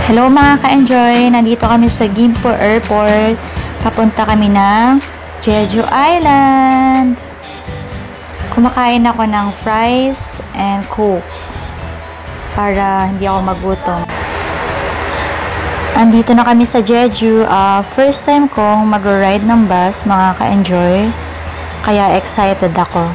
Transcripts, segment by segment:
Hello mga ka-enjoy! Nandito kami sa Gimpo Airport. Papunta kami ng Jeju Island. Kumakain ako ng fries and coke para hindi ako magutom. Andito na kami sa Jeju. First time kong mag-ride ng bus mga ka-enjoy. Kaya excited ako.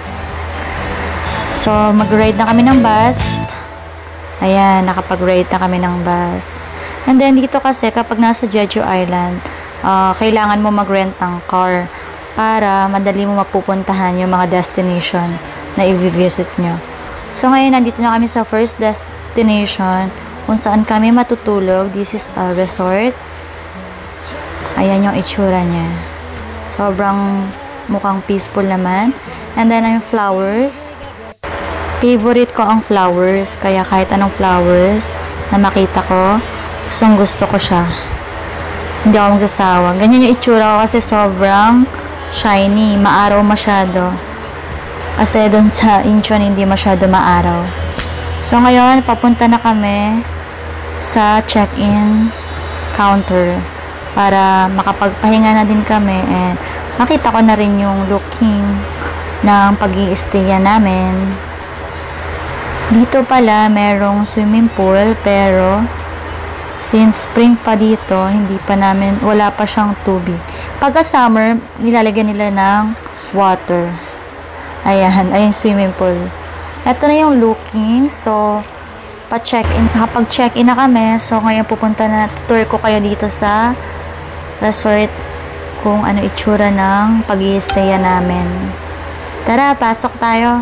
So mag-ride na kami ng bus. Ayan, nakapag-ride na kami ng bus. And then, dito kasi, kapag nasa Jeju Island, kailangan mo mag-rent ng car para madali mo mapupuntahan yung mga destination na i-visit nyo. So, ngayon, nandito na kami sa first destination kung saan kami matutulog. This is a resort. Ayan yung itsura niya. Sobrang mukhang peaceful naman. And then, ang flowers. Favorite ko ang flowers, kaya kahit anong flowers na makita ko, gusto ko siya. Hindi ako magsasawa. Ganyan yung itsura ko kasi sobrang shiny, maaraw masyado. Kasi doon sa Incheon hindi masyado maaraw. So ngayon, papunta na kami sa check-in counter para makapagpahinga na din kami and makita ko na rin yung looking ng pag-i-stay namin. Dito pala merong swimming pool pero since spring pa dito, wala pa siyang tubig. Pagka summer, nilalagyan nila ng water. Ayan, ayun swimming pool. Ito na yung looking. So, pa-check-in. Kapag-check-in na kami, so ngayon tour ko kayo dito sa resort kung ano itsura ng pag-i-stay namin. Tara, pasok tayo.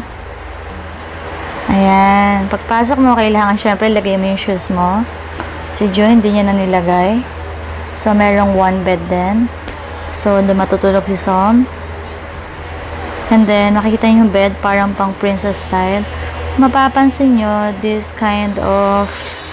Ayan. Pagpasok mo, kailangan syempre lagay mo yung shoes mo. Si Jun, hindi niya na nilagay. So, merong one bed din. So, doon matutulog si Som. And then, makikita niyo yung bed, parang pang princess style. Mapapansin nyo, this kind of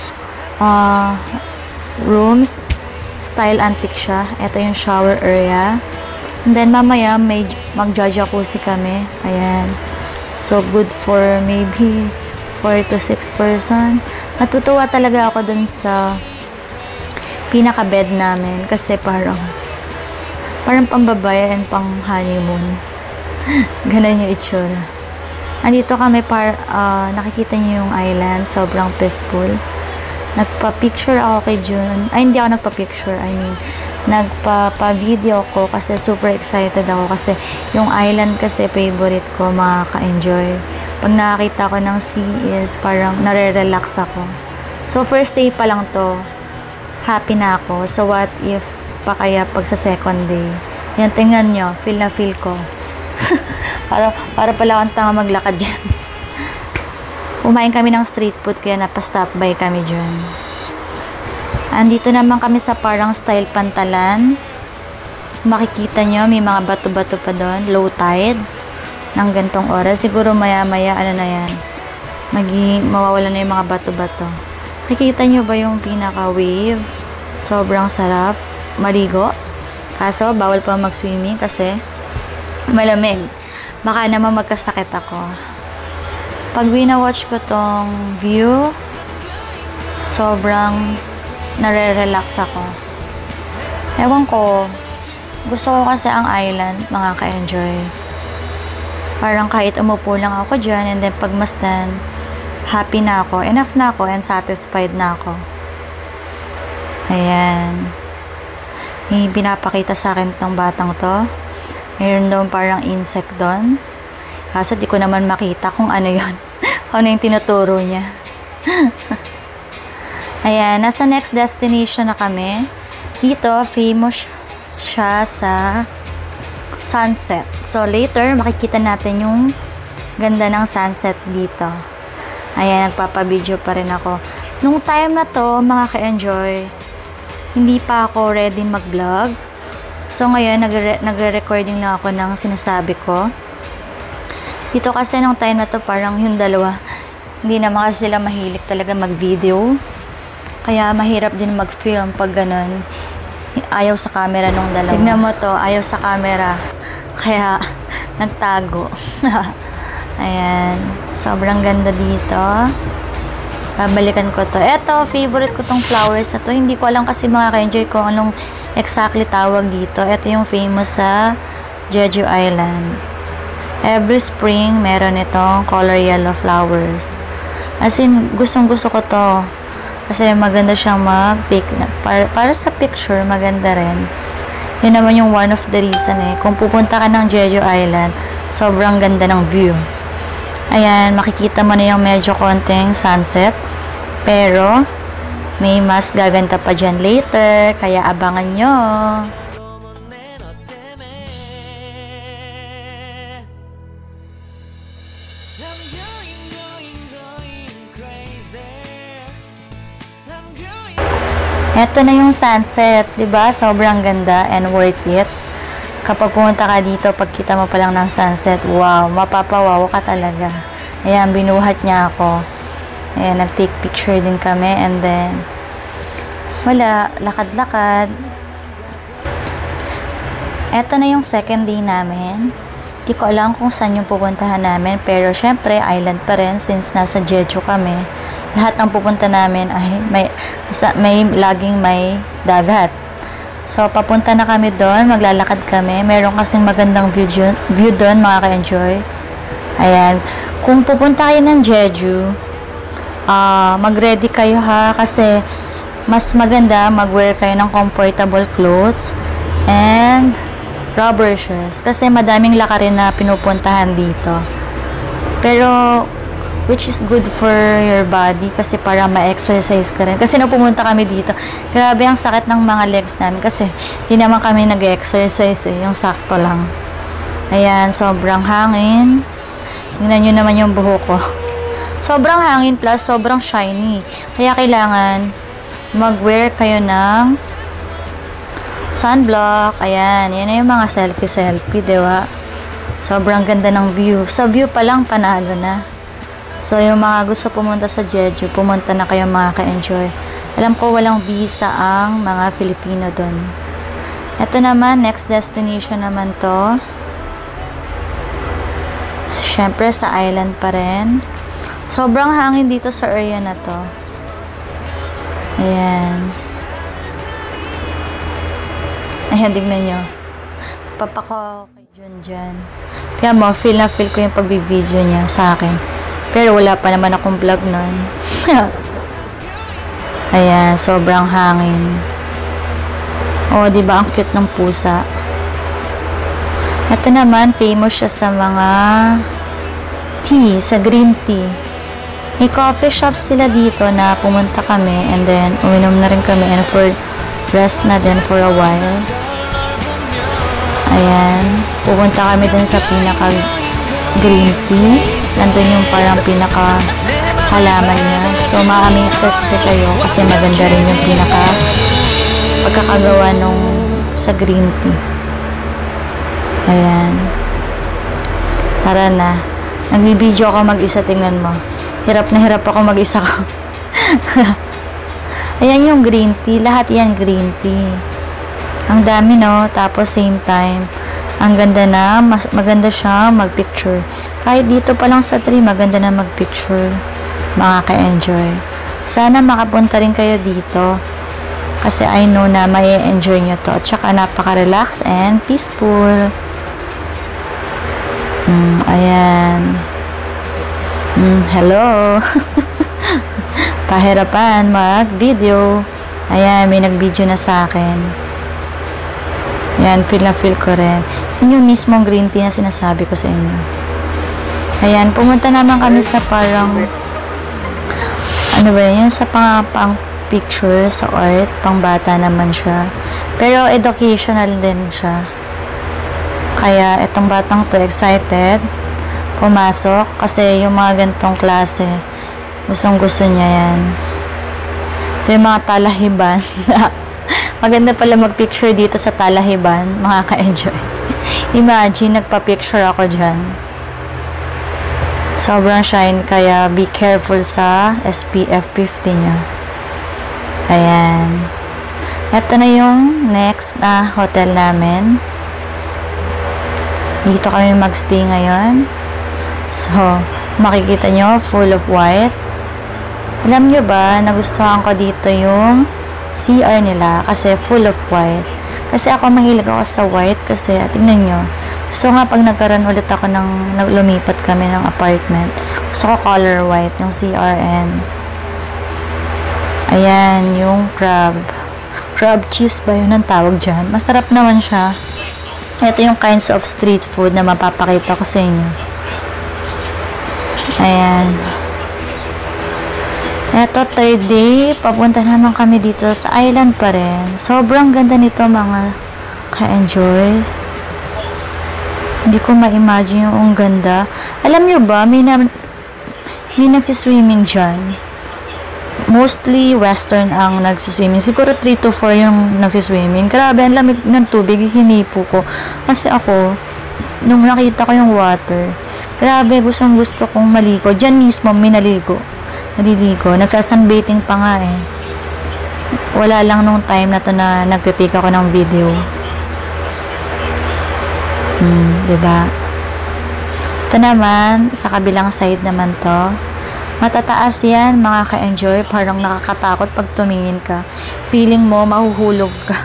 rooms, style antique siya. Ito yung shower area. And then, mamaya, may mag-jacuzzi kami. Ayan. So, good for maybe 4 to 6 person. Natutuwa talaga ako dun sa pinaka-bed namin. Kasi parang pambabae and pang honeymoon. Ganun yung itsura. Andito kami nakikita niyo yung island. Sobrang peaceful. Nagpa-picture ako kay Jun. Ay, hindi ako nagpa-picture. I mean, nagpa-video ko kasi super excited ako kasi yung island kasi favorite ko, makaka-enjoy. Pag nakakita ko ng sea is parang nare-relax ako. So first day pa lang to, happy na ako. So what if pa kaya pag sa second day? Yan, tingnan nyo, feel na feel ko. para pala akong tanga maglakad dyan. Kumain kami ng street food kaya napastop by kami dyan. Andito naman kami sa parang style pantalan. Makikita nyo, may mga bato-bato pa doon. Low tide. Ng gantong oras. Siguro maya-maya, ano na yan. Mawawala na yung mga bato-bato. Nakikita nyo ba yung pinaka-wave? Sobrang sarap. Maligo. Kaso, bawal pa mag-swimming kasi malamig. Baka naman magkasakit ako. Pag wina-watch ko tong view, sobrang nare-relax ako. Ewan ko, gusto ko kasi ang island, mga ka-enjoy. Parang kahit umupo lang ako dyan, and then pagmasdan, happy na ako, enough na ako, and satisfied na ako. Ayan. May pinapakita sa akin tong batang to. Mayroon daw parang insect doon. Kaso di ko naman makita kung ano yon. Ano yung tinuturo niya. Ayan, nasa next destination na kami. Dito, famous siya sa sunset. So, later, makikita natin yung ganda ng sunset dito. Ayan, nagpapabideo pa rin ako. Nung time na to, mga ka-enjoy, hindi pa ako ready mag-vlog. So, ngayon, nagre-recording na ako ng sinasabi ko. Dito kasi nung time na to, parang yung dalawa, hindi naman kasi sila mahilig talaga mag-video. Kaya mahirap din mag-film pag ganun. Ayaw sa camera nung dalawa. Tignan mo to, ayaw sa camera. Kaya nagtago. Ayan. Sobrang ganda dito. Babalikan ko to. Eto, favorite ko tong flowers na to. Hindi ko alam kasi makaka-enjoy kung anong exactly tawag dito. Ito yung famous sa Jeju Island. Every spring, meron itong color yellow flowers. As in, gustong-gusto ko to. Kasi maganda siyang mag-take. Para sa picture, maganda rin. Yun naman yung one of the reason eh. Kung pupunta ka ng Jeju Island, sobrang ganda ng view. Ayan, makikita mo na yung medyo konting sunset. Pero, may mas gaganda pa dyan later. Kaya abangan nyo. Ito na yung sunset, 'di ba? Sobrang ganda and worth it. Kapag pumunta ka dito, pagkita mo pa lang ng sunset, wow, mapapawaw ka talaga. Ayan, binuhat niya ako. Ayan, nag-take picture din kami and then wala, lakad-lakad. Ito na yung second day namin. Di ko alam kung saan yung pupuntahan namin, pero syempre, island pa rin since nasa Jeju kami. Lahat ng pupunta namin ay laging may dagat. So, papunta na kami doon, maglalakad kami. Meron kasing magandang view doon, makaka-enjoy. Ayan. Kung pupunta kayo ng Jeju, mag-ready kayo ha, kasi mas maganda mag-wear kayo ng comfortable clothes and rubber shoes. Kasi madaming lakarin na pinupuntahan dito. Pero, which is good for your body kasi para ma-exercise ka rin. Kasi nung pumunta kami dito, grabe ang sakit ng mga legs namin kasi di naman kami nag-exercise eh, yung sakto lang. Ayan, sobrang hangin. Tingnan nyo naman yung buhok ko. Sobrang hangin plus sobrang shiny. Kaya kailangan mag-wear kayo ng sunblock. Ayan, yan na yung mga selfie, diba? Sobrang ganda ng view. Sa view pa lang, panalo na. So, yung mga gusto pumunta sa Jeju, pumunta na kayo mga ka-enjoy. Alam ko walang visa ang mga Filipino doon. Ito naman, next destination naman to. Siyempre, sa island pa rin. Sobrang hangin dito sa area na to. Ayan. Ayan, tignan nyo. Papako kay Jun dyan. Kaya mo, feel na feel ko yung pagbibideo niya sa akin. Pero wala pa naman akong vlog nun. Ayan, sobrang hangin. Oh, di ba ang cute ng pusa? Ito naman, famous siya sa mga tea, sa green tea. May coffee shop sila dito na pumunta kami and then uminom na rin kami and for rest na din for a while. Ayan, pupunta kami din sa pinaka green tea. Nandun yung parang pinaka halaman niya. So, ma-amaze kasi kayo kasi maganda rin yung pinaka pagkakagawa nung sa green tea. Ayan. Tara na. Nagbibideo ako mag-isa, tingnan mo. Hirap na hirap ako mag-isa ko. Ayan yung green tea. Lahat yan green tea. Ang dami, no? Tapos, same time, ang ganda na. Maganda siya mag-picture. Kahit dito pa lang sa tree, maganda na mag-picture. Makaka-enjoy. Sana makapunta rin kayo dito. Kasi I know na may enjoy nyo to. At saka napaka-relax and peaceful. Ayan. Hello. Pahirapan mag-video. Ayan, may nag-video na sa akin. Ayan, feel na feel ko rin. Yun yung mismong green tea na sinasabi ko sa inyo. Ayan, pumunta naman kami sa parang ano ba yun, sa pang picture, sa art, pang bata naman siya. Pero educational din siya. Kaya itong batang to excited pumasok kasi yung mga gantong klase gustong gusto niya yan. Ito yung mga talahiban. Maganda pala mag-picture dito sa talahiban, mga ka-enjoy. Imagine, nagpa-picture ako dyan. Sobrang shine, kaya be careful sa SPF 50 nyo. Ayan. Ito na yung next na hotel namin. Dito kami magstay ngayon. So, makikita nyo, full of white. Alam nyo ba, nagustuhan ko dito yung CR nila kasi full of white. Kasi ako mahilig ako sa white kasi tingnan nyo. Gusto nga pag nagkaroon ulit ako ng lumipat kami ng apartment. Gusto ko color white yung CRN. Ayan, yung crab. Crab cheese ba yun ang tawag dyan? Masarap naman siya. Ito yung kinds of street food na mapapakita ko sa inyo. Ayan. Ito, third day. Papunta naman kami dito sa island pa rin. Sobrang ganda nito mga ka-enjoy. Hindi ko ma-imagine yung ganda. Alam nyo ba, may nagsiswimming dyan. Mostly western ang nagsiswimming. Siguro 3 to 4 yung nagsiswimming. Grabe, ang lamig ng tubig. Hinipo ko. Kasi ako, nung nakita ko yung water, grabe, gusto kong maligo. Diyan mismo, may naliligo. Nagsasunbathing pa nga eh. Wala lang nung time na to na nagtitake ako ng video. Diba? Ito naman, sa kabilang side naman to. Matataas yan, mga ka-enjoy. Parang nakakatakot pag tumingin ka. Feeling mo, mahuhulog ka.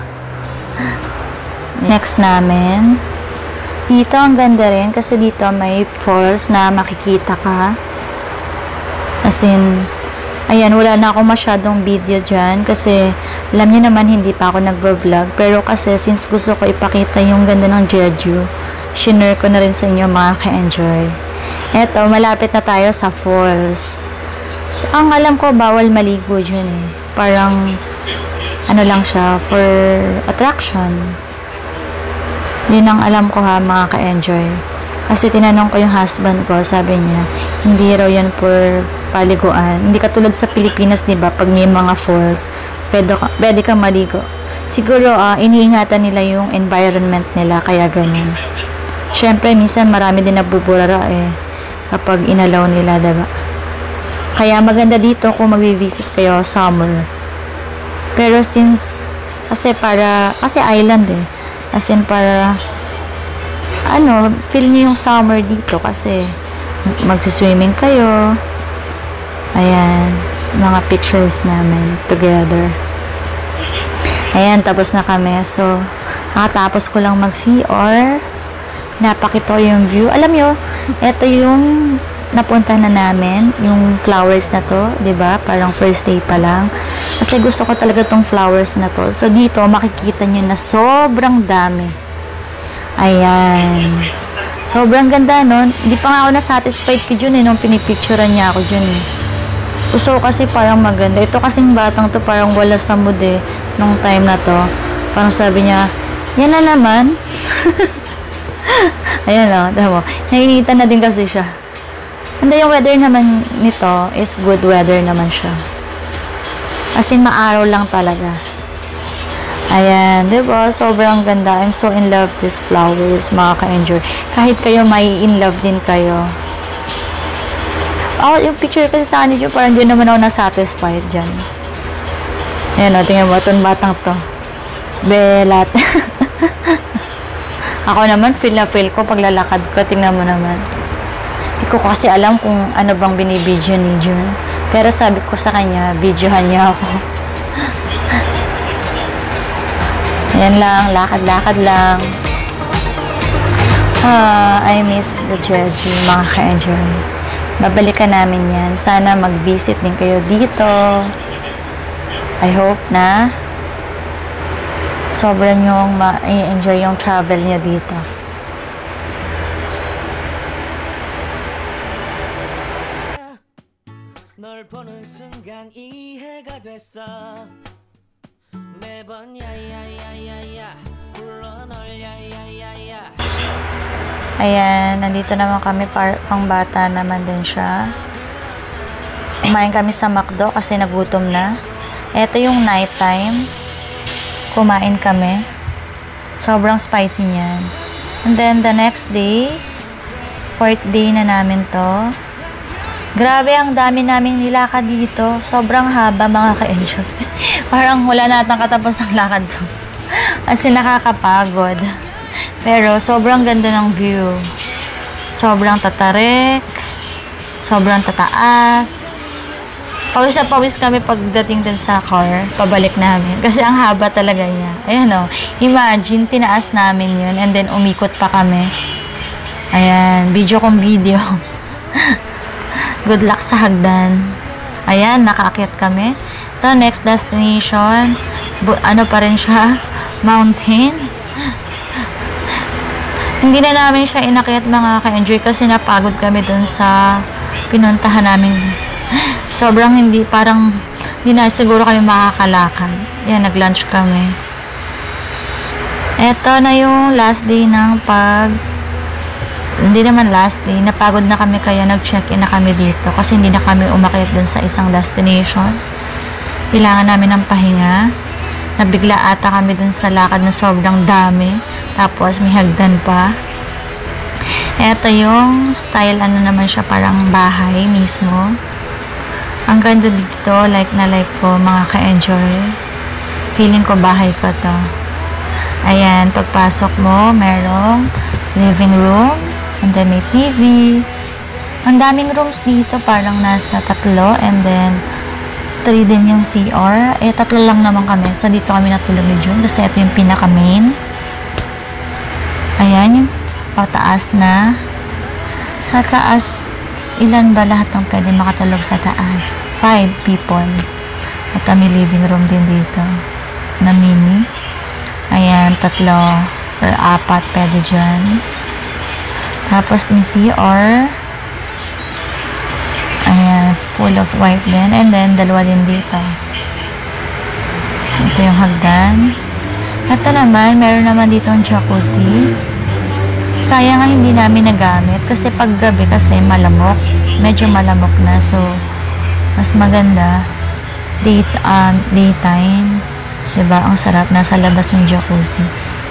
Next namin. Dito, ang ganda rin. Kasi dito may falls na makikita ka. As in, ayan, wala na ako masyadong video dyan. Kasi, alam niyo naman, hindi pa ako nagbo-vlog. Pero kasi, since gusto ko ipakita yung ganda ng Jeju, shinare ko na rin sa inyo, mga ka-enjoy. Eto, malapit na tayo sa falls. So, ang alam ko, bawal maligo dyan eh. Parang, ano lang siya, for attraction. Yun ang alam ko ha, mga ka-enjoy. Kasi tinanong ko yung husband ko, sabi niya, hindi raw yan for paliguan. Hindi katulad sa Pilipinas, di ba? Pag may mga falls, pwede ka maligo. Siguro, iniingatan nila yung environment nila, kaya ganun. Siyempre, minsan marami din nabuburara eh, kapag inalaw nila, diba? Kaya maganda dito kung mag-visit kayo summer. Pero since, kasi island eh. As in, para, feel nyo yung summer dito kasi magsiswimming kayo. Ayan, mga pictures namin together. Ayan, tapos na kami. So, nakatapos ko lang mag-CR. Napakita ko yung view. Alam nyo, ito yung napunta na namin, yung flowers na to, 'di ba? Parang first day pa lang. Kasi gusto ko talaga tong flowers na to. So, dito, makikita nyo na sobrang dami. Ayan. Sobrang ganda, no? Hindi pa nga ako na-satisfied ko dyan, eh, nung pinipicturean niya ako dyan, eh. Gusto ko kasi parang maganda. Ito kasing batang to, parang wala sa mood, eh, nung time na to. Parang sabi niya, yan na naman. Ayan, o. Tama mo. Nainitan na din kasi siya. Hindi, yung weather naman nito is good weather naman siya. As in, maaraw lang talaga. Ayan, diba? Sobrang ganda. I'm so in love with these flowers, mga ka-enjoy. Kahit kayo, may in love din kayo. Yung picture kasi sa kanil, parang hindi naman ako na-satisfied dyan. Ayan, o. Tingnan mo, itong batang to. Belat. Ako naman, feel na feel ko paglalakad ko. Tingnan mo naman. Hindi ko kasi alam kung ano bang binibidyo ni Jun. Pero sabi ko sa kanya, videohan niya ako. Ayan lang, lakad-lakad lang. I miss the Jeju, mga ka-enjoy. Babalikan namin yan. Sana mag-visit din kayo dito. I hope na sobrang yung ma-enjoy yung travel nyo dito. 널 보는 순간 이해가 됐어 매번 야야야야야 불러 널 야야야야. Ayan, nandito naman kami, pang bata naman din siya. Kumain kami sa McDo kasi nagutom na. Ito yung night time. Kumain kami. Sobrang spicy niyan. And then the next day, 4th day na namin to. Grabe, ang dami naming nilakad dito. Sobrang haba, mga ka-enjoy. Parang wala natang katapos ang lakad to. Kasi nakakapagod. Pero sobrang ganda ng view. Sobrang tatarik. Sobrang tataas. Pawis na pawis kami pagdating din sa car, pabalik namin. Kasi ang haba talaga niya. Ayan o, imagine, tinaas namin yun and then umikot pa kami. Ayan, video kong video. Good luck sa hagdan. Ayan, nakaakyat kami. Ito, next destination. Ano pa rin siya? Mountain. Hindi na namin siya inakyat mga ka-enjoy kasi napagod kami dun sa pinuntahan namin. Sobrang hindi na siguro kami makakalakad. Yan, nag-lunch kami. Eto na yung last day ng hindi naman last day, napagod na kami kaya nag-check-in na kami dito kasi hindi na kami umakyat dun sa isang destination. Kailangan namin ng pahinga. Nabigla ata kami dun sa lakad na sobrang dami. Tapos may hagdan pa. Eto yung style, ano naman siya, parang bahay mismo. Ang ganda dito, like na like ko, mga ka-enjoy. Feeling ko bahay ko to. Ayan, pagpasok mo, merong living room, and then may TV. Ang daming rooms dito, parang nasa 3, and then 3 din yung CR. 3 lang naman kami, so dito kami natulog ni June, kasi ito yung pinaka-main. Ayan, yung pataas na. Sa taas, ilan ba lahat ng pwede makatulog sa taas? 5 people. At may living room din dito na mini. Ayan, 3 or 4 pwede dyan. Tapos may CR. Ayan, full of white din. And then, 2 din dito. Ito yung hagdan. Ito naman, meron naman dito ang jacuzzi. Sayang nga hindi namin nagamit kasi pag gabi kasi malamok. Medyo malamok na. So, mas maganda daytime. Diba? Ang sarap. Nasa labas yung jacuzzi.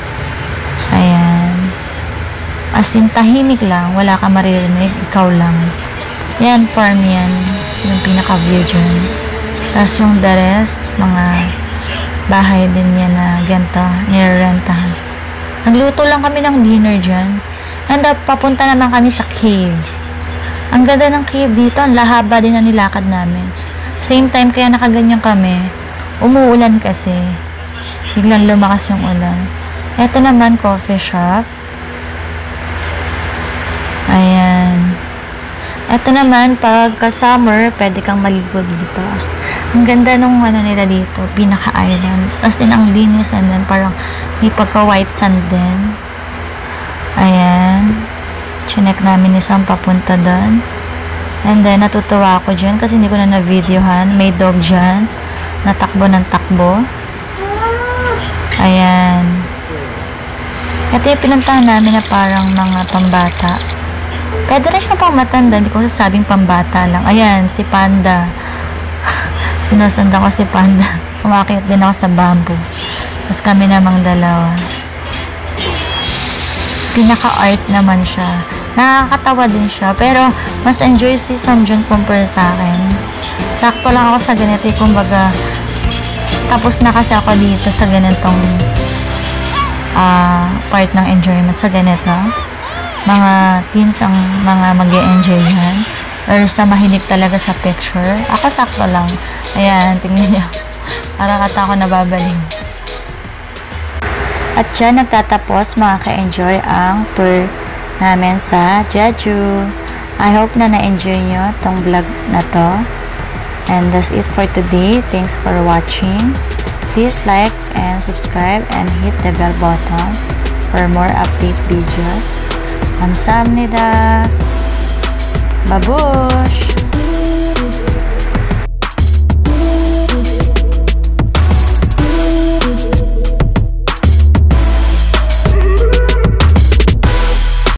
Ayan. As in, tahimik lang. Wala ka maririnig. Ikaw lang. Yan, farm yan. Yung pinaka-view dyan. Tapos yung the rest, mga bahay din yan na ganito. Nirerentahan. Nagluto lang kami ng dinner dyan. And papunta naman kami sa cave. Ang ganda ng cave dito. Ang lahaba din na nilakad namin. Same time kaya nakaganyan kami. Umuulan kasi. Biglang lumakas yung ulan. Ito naman, coffee shop. Ayan. Ito naman, pagka summer, pwede kang maligo dito. Ang ganda nung ano nila dito, pinaka-island. As in, ang linis, and then parang may pagka-white sand din. Ayan. Chinek namin isang papunta doon. And then, natutuwa ako dyan kasi hindi ko na na-videohan. May dog dyan. Natakbo ng takbo. Ayan. Ito yung pinuntahan namin na parang mga pambata. Pwede rin siya pang matanda. Hindi ko sasabing pambata lang. Ayan, si Panda. Sinusundan ko si Panda. Umakit din ako sa bamboo. Tapos kami namang 2. Pinaka-art naman siya. Nakakatawa din siya. Pero, mas enjoy si Samjun compare sa akin. Sakto lang ako sa ganito. Kumbaga, tapos na kasi ako dito sa ganitong part ng enjoyment sa ganito. Mga teens ang mga mag-e-enjoy yan. Or sa mahilig talaga sa picture. Ako sakto lang. Ayan, tingnan niyo. Parang ata ako nababaling. At dyan nagtatapos mga ka-enjoy ang tour namin sa Jeju. I hope na na-enjoy nyo tong vlog na to. And that's it for today. Thanks for watching. Please like and subscribe and hit the bell button for more update videos. 감사합니다. Babush!